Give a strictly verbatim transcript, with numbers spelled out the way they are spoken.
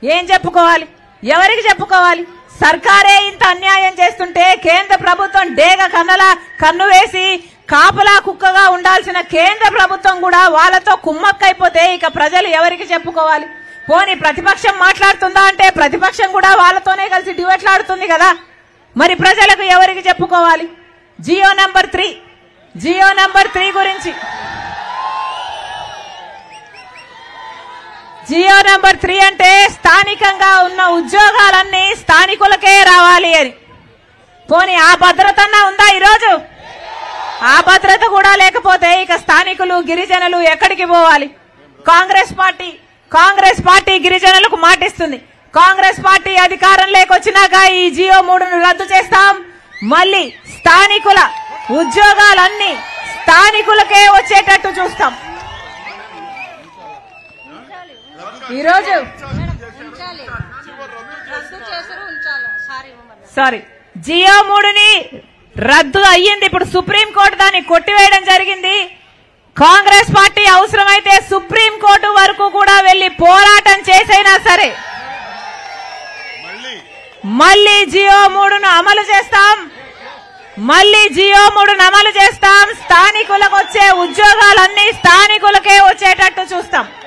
ఏం చెప్పుకోవాలి? ఎవరికి చెప్పుకోవాలి? సర్కారే ఇంత అన్యాయం చేస్తుంటే కేంద్ర ప్రభుత్వం డేగ కన్నలా కన్ను వేసి కాపలా కుక్కగా ఉండాల్సిన కేంద్ర ప్రభుత్వం కూడా వాళ్ళతో కుమ్మక్కైపోతే ఇక ప్రజలు ఎవరికి చెప్పుకోవాలి? పోనీ ప్రతిపక్షం మాట్లాడుతుందా అంటే ప్రతిపక్షం కూడా వాళ్ళతోనే కలిసి డిబేట్లాడుతుంది కదా. మరి ప్రజలకు ఎవరికి చెప్పుకోవాలి? Jio number three Jio number three గురించి జియో నంబర్ త్రీ అంటే స్థానికంగా ఉన్న ఉద్యోగాలన్నీ స్థానికులకే రావాలి అని. పోనీ ఆ భద్రతన్నా ఉందా ఈరోజు? ఆ భద్రత కూడా లేకపోతే ఇక స్థానికులు గిరిజనులు ఎక్కడికి పోవాలి? కాంగ్రెస్ పార్టీ కాంగ్రెస్ పార్టీ గిరిజనులకు మాటిస్తుంది. కాంగ్రెస్ పార్టీ అధికారం లేకొచ్చినాక ఈ జియో మూడును రద్దు చేస్తాం, మళ్ళీ స్థానికుల ఉద్యోగాలన్నీ స్థానికులకే వచ్చేటట్టు చూస్తాం. ఈరోజు సారీ జియో మూడుని రద్దు అయ్యింది. ఇప్పుడు సుప్రీంకోర్టు దాన్ని కొట్టివేయడం జరిగింది. కాంగ్రెస్ పార్టీ అవసరమైతే సుప్రీంకోర్టు వరకు కూడా వెళ్లి పోరాటం చేసైనా సరే మళ్లీ జియో మూడును అమలు చేస్తాం మళ్లీ జియో మూడును అమలు చేస్తాం స్థానికులకు వచ్చే ఉద్యోగాలన్నీ స్థానికులకే వచ్చేటట్టు చూస్తాం.